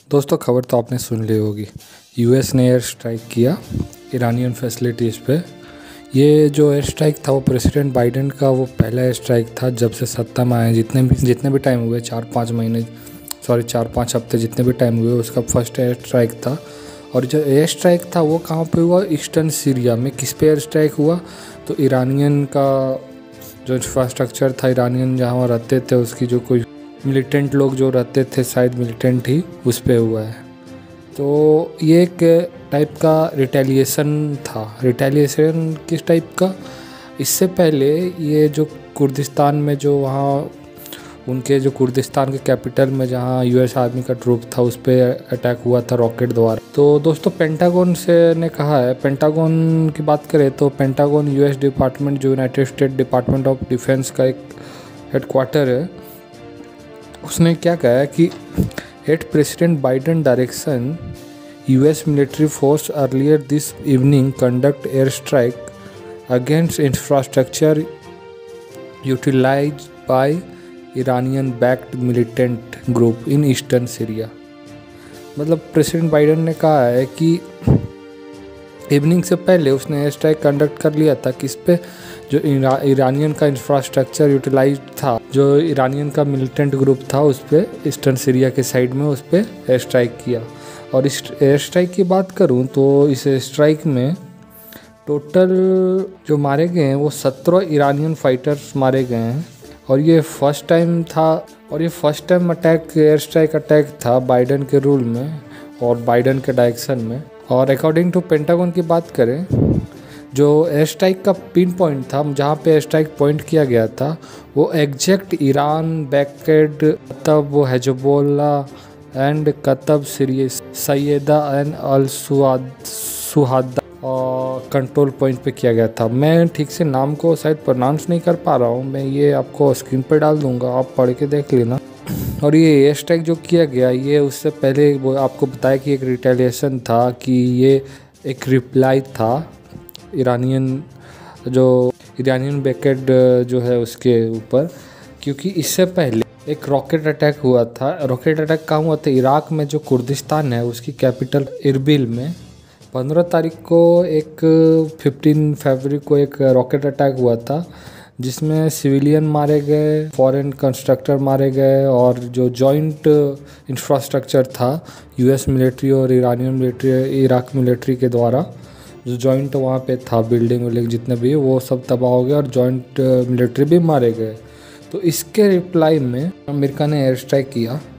दोस्तों खबर तो आपने सुन ली होगी। यूएस ने एयर स्ट्राइक किया ईरानियन फैसिलिटीज़ पे। ये जो एयर स्ट्राइक था वो प्रेसिडेंट बाइडेन का वो पहला एयर स्ट्राइक था जब से सत्ता में आए। जितने भी टाइम हुए 4-5 हफ्ते जितने भी टाइम हुए उसका फर्स्ट एयर स्ट्राइक था। और जो एयर स्ट्राइक था वो कहाँ पे हुआ? ईस्टर्न सीरिया में। किस पे एयर स्ट्राइक हुआ? तो ईरानियन का जो इंफ्रास्ट्रक्चर था, ईरानियन जहाँ रहते थे उसकी जो कोई मिलिटेंट लोग जो रहते थे, शायद मिलिटेंट ही, उस पे हुआ है। तो ये एक टाइप का रिटेलिएशन था। रिटेलिएशन किस टाइप का? इससे पहले ये जो कुर्दिस्तान में जो वहाँ उनके जो कुर्दिस्तान के कैपिटल में जहाँ यूएस आर्मी का ट्रूप था उस पर अटैक हुआ था रॉकेट द्वारा। तो दोस्तों पेंटागन से ने कहा है, पेंटागन की बात करें तो पेंटागन यूएस डिपार्टमेंट जो United State department of defence का एक हेडक्वार्टर है, उसने क्या कहा है कि at president Biden direction US military force earlier this evening conduct air strike against infrastructure utilised by Iranian backed militant group in eastern Syria. मतलब प्रेसिडेंट बाइडेन ने कहा है कि इवनिंग से पहले उसने एयर स्ट्राइक कंडक्ट कर लिया था किस पे? जो ईरानियन का इंफ्रास्ट्रक्चर यूटिलाइज था, जो ईरानियन का मिलिटेंट ग्रुप था उस पर ईस्टर्न सीरिया के साइड में उस पर एयर स्ट्राइक किया। और इस एयर स्ट्राइक की बात करूं तो इस एयर स्ट्राइक में टोटल जो मारे गए हैं वो 17 ईरानियन फाइटर्स मारे गए हैं। और ये first time air strike attack था बाइडेन के रूल में और बाइडेन के डायरेक्शन में। और अकॉर्डिंग टू पेंटागन की बात करें, जो एयर स्ट्राइक का पिन पॉइंट था, जहाँ पे एयर स्ट्राइक पॉइंट किया गया था, वो exact Iran backed Kataib Hezbollah and Kataib Sayyida and al Shuhada और कंट्रोल पॉइंट पे किया गया था। मैं ठीक से नाम को शायद प्रोनाउंस नहीं कर पा रहा हूँ, मैं ये आपको स्क्रीन पर डाल दूंगा, आप पढ़ के देख लेना। और ये एयर स्ट्राइक जो किया गया, ये उससे पहले वो आपको बताया कि एक रिटेलिएशन था, कि ये एक रिप्लाई था ईरानियन बैकेड जो है उसके ऊपर। क्योंकि इससे पहले एक रॉकेट अटैक हुआ था। रॉकेट अटैक कहाँ हुआ था? इराक में जो कुर्दिस्तान है उसकी कैपिटल इरबिल में 15 तारीख को 15 फरवरी को एक रॉकेट अटैक हुआ था, जिसमें सिविलियन मारे गए, फॉरेन कंस्ट्रक्टर मारे गए और जो जॉइंट इंफ्रास्ट्रक्चर था यूएस मिलिट्री और ईरानियन मिलिट्री, इराक मिलिट्री के द्वारा जो जॉइंट वहाँ पे था, बिल्डिंग जितने भी, वो सब तबाह हो गए और जॉइंट मिलिट्री भी मारे गए। तो इसके रिप्लाई में अमेरिका ने एयर स्ट्राइक किया